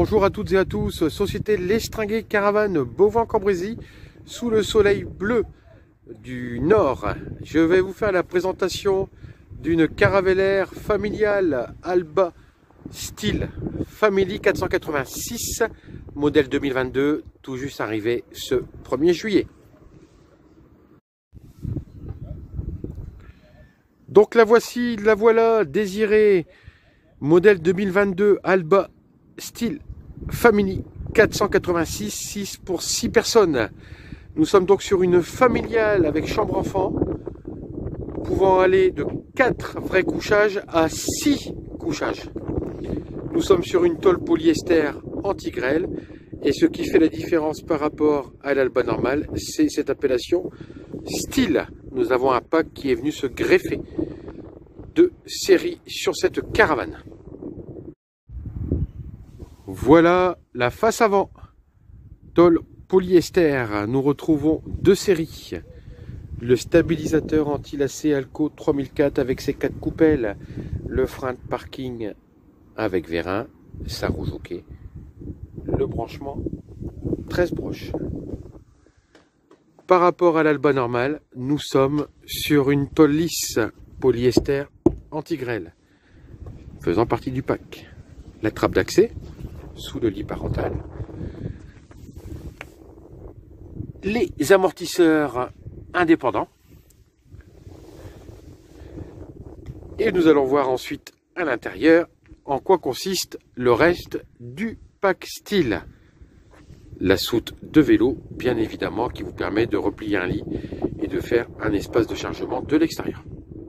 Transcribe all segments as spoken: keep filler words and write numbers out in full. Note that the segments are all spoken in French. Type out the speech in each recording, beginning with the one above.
Bonjour à toutes et à tous, Société L'Estringué Caravane Beauvant-Cambrésis, sous le soleil bleu du Nord. Je vais vous faire la présentation d'une caravelaire familiale Alba Style Family quatre cent quatre-vingt-six, modèle deux mille vingt-deux, tout juste arrivé ce premier juillet. Donc la voici, la voilà, désirée, modèle deux mille vingt-deux Alba Style Family quatre cent quatre-vingt-six, six pour six personnes. Nous sommes donc sur une familiale avec chambre enfant, pouvant aller de quatre vrais couchages à six couchages. Nous sommes sur une tôle polyester anti-grêle, et ce qui fait la différence par rapport à l'Alba normale, c'est cette appellation style. Nous avons un pack qui est venu se greffer de série sur cette caravane. Voilà la face avant, tôle polyester. Nous retrouvons deux séries. Le stabilisateur anti-lacet Alco trois mille quatre avec ses quatre coupelles, le frein de parking avec vérin, sa roue jockey, le branchement treize broches. Par rapport à l'Alba normale, nous sommes sur une tôle lisse polyester anti-grêle, faisant partie du pack. La trappe d'accès sous le lit parental, les amortisseurs indépendants, et nous allons voir ensuite à l'intérieur en quoi consiste le reste du pack style. La soute de vélo, bien évidemment, qui vous permet de replier un lit et de faire un espace de chargement de l'extérieur.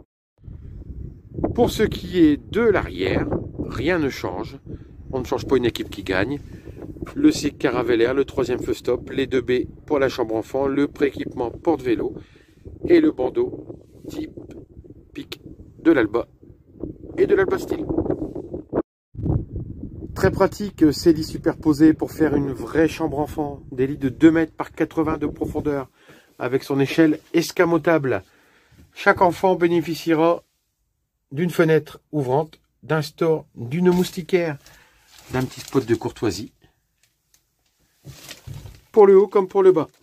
Pour ce qui est de l'arrière, rien ne change. On ne change pas une équipe qui gagne. Le C caravelaire, le troisième feu stop, les deux B pour la chambre enfant, le pré-équipement porte-vélo et le bandeau type pic de l'Alba et de l'Alba Style. Très pratique ces lits superposés pour faire une vraie chambre enfant. Des lits de deux mètres par quatre-vingts de profondeur avec son échelle escamotable. Chaque enfant bénéficiera d'une fenêtre ouvrante, d'un store, d'une moustiquaire, d'un petit spot de courtoisie, pour le haut comme pour le bas.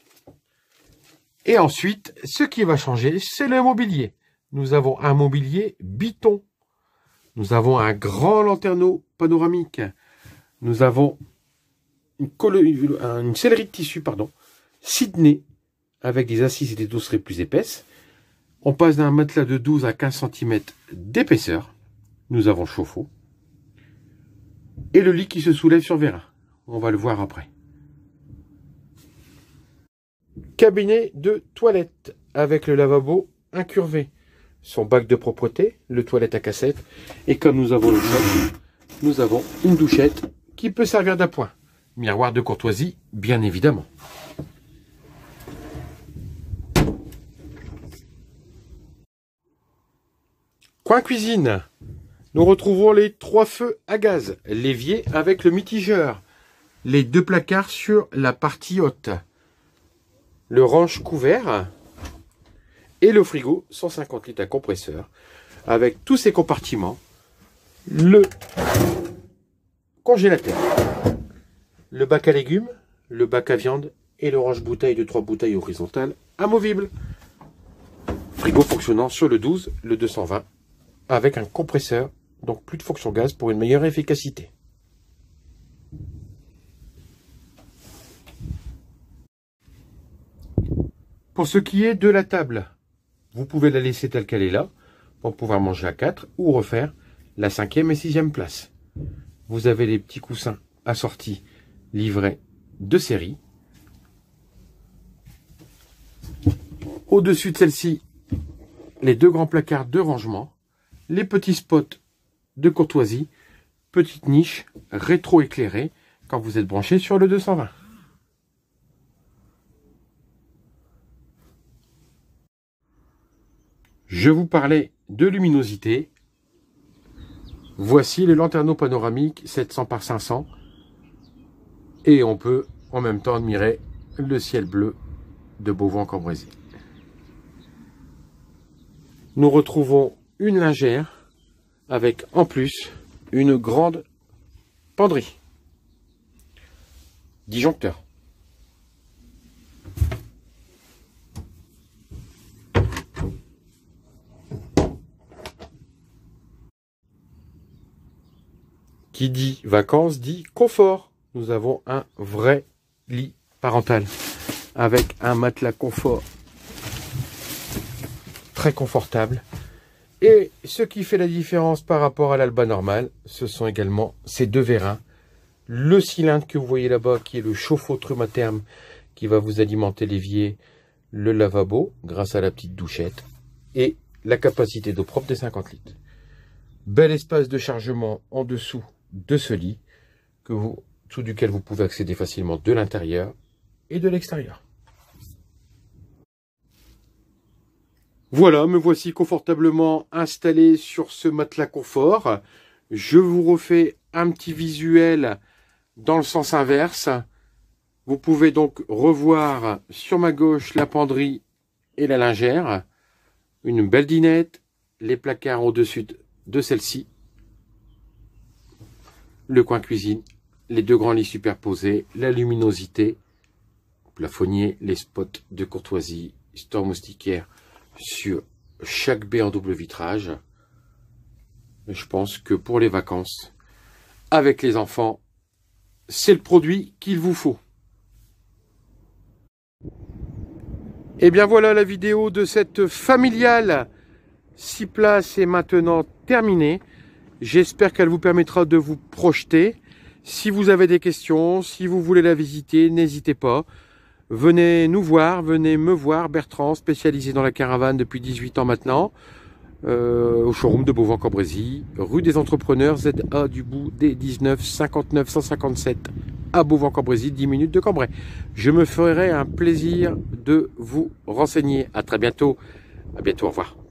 Et ensuite, ce qui va changer, c'est le mobilier. Nous avons un mobilier biton. Nous avons un grand lanterneau panoramique. Nous avons une, une sellerie de tissu, pardon, Sydney, avec des assises et des dossierets plus épaisses. On passe d'un matelas de douze à quinze centimètres d'épaisseur. Nous avons chauffe-eau. Et le lit qui se soulève sur vérin. On va le voir après. Cabinet de toilette avec le lavabo incurvé. Son bac de propreté, le toilette à cassette. Et comme nous avons le choc, nous avons une douchette qui peut servir d'appoint. Miroir de courtoisie, bien évidemment. Coin cuisine. Nous retrouvons les trois feux à gaz, l'évier avec le mitigeur, les deux placards sur la partie haute, le range couvert et le frigo cent cinquante litres à compresseur avec tous ses compartiments, le congélateur, le bac à légumes, le bac à viande et le range bouteille de trois bouteilles horizontales amovibles. Frigo fonctionnant sur le douze, le deux cent vingt avec un compresseur. Donc plus de fonction gaz pour une meilleure efficacité. Pour ce qui est de la table, vous pouvez la laisser telle qu'elle est là, pour pouvoir manger à quatre, ou refaire la cinquième et sixième place. Vous avez les petits coussins assortis, livrés de série. Au-dessus de celle-ci, les deux grands placards de rangement, les petits spots de courtoisie, petite niche rétro-éclairée quand vous êtes branché sur le deux cent vingt. Je vous parlais de luminosité. Voici le lanterneau panoramique sept cents par cinq cents. Et on peut en même temps admirer le ciel bleu de Beauvant-Cambrésis. Nous retrouvons une lingère avec en plus une grande penderie. disjoncteur. Qui dit vacances dit confort. Nous avons un vrai lit parental avec un matelas confort très confortable. Et ce qui fait la différence par rapport à l'Alba normal, ce sont également ces deux vérins. Le cylindre que vous voyez là-bas qui est le chauffe-eau Trumatherm qui va vous alimenter l'évier, le lavabo grâce à la petite douchette et la capacité d'eau propre des cinquante litres. Bel espace de chargement en dessous de ce lit, que vous, sous duquel vous pouvez accéder facilement de l'intérieur et de l'extérieur. Voilà, me voici confortablement installé sur ce matelas confort. Je vous refais un petit visuel dans le sens inverse. Vous pouvez donc revoir sur ma gauche la penderie et la lingère. Une belle dinette, les placards au-dessus de celle-ci. Le coin cuisine, les deux grands lits superposés, la luminosité, plafonnier, les spots de courtoisie, store moustiquaire sur chaque baie en double vitrage. Et je pense que pour les vacances, avec les enfants, c'est le produit qu'il vous faut. Et bien voilà, la vidéo de cette familiale six places est maintenant terminée. J'espère qu'elle vous permettra de vous projeter. Si vous avez des questions, si vous voulez la visiter, n'hésitez pas. Venez nous voir, venez me voir, Bertrand, spécialisé dans la caravane depuis dix-huit ans maintenant, euh, au showroom de Beauvant-Cambrésis, rue des Entrepreneurs, Z A du bout D dix-neuf cinquante-neuf cent cinquante-sept à Beauvant-Cambrésis, dix minutes de Cambrai. Je me ferai un plaisir de vous renseigner. À très bientôt. À bientôt, au revoir.